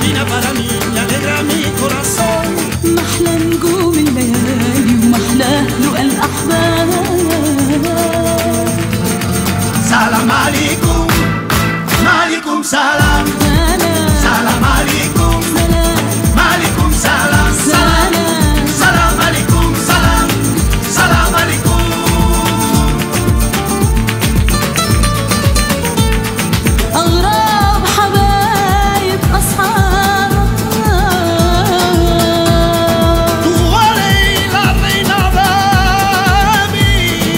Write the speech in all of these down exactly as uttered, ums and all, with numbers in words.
divina para mí, me alegra mi corazón. محلى نجوم الليالي ومحلى لقى الأحباب. سلام عليكم عليكم سلام سلام عليكم عليكم سلام سلام سلام عليكم سلام سلام عليكم. أغراب حبايب أصحاب وليلى بين بابي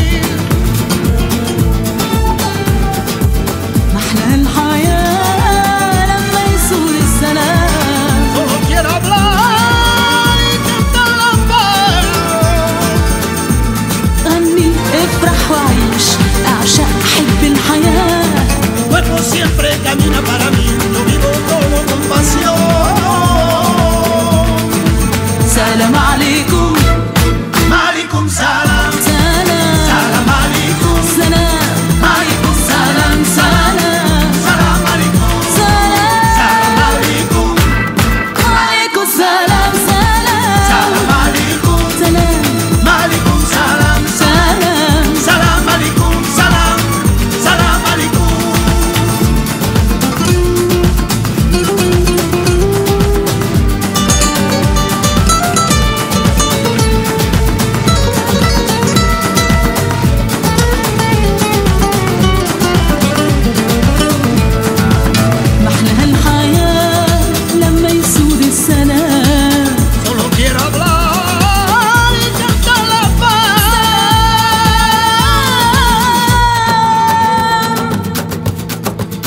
محلى الحياة لما يسود السلام. solo quiero hablar y cantar la paz. غني افرح وعيش اعشق حب الحياة. Cuerpo siempre camina para mí, yo vivo como con pasión. سلام عليكم عليكم سلام سلام سلام عليكم سلام عليكم سلام سلام سلام عليكم سلام سلام عليكم عليكم سلام سلام سلام عليكم سلام عليكم سلام سلام سلام عليكم سلام سلام عليكم. محلى الحياة لما يسود السلام. Solo quiero hablar y cantar la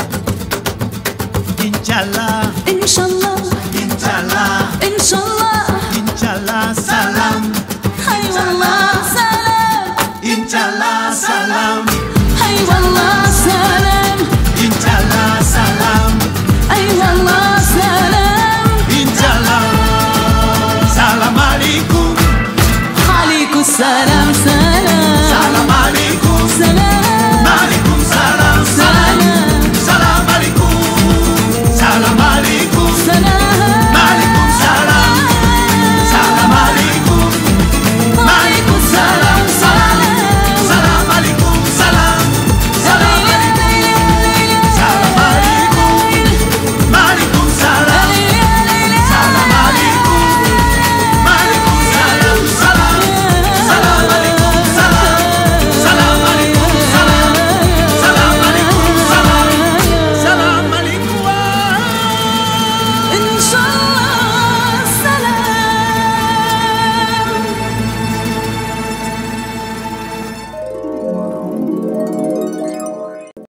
paz. Inshallah, إن شاء الله inshallah, إن شاء الله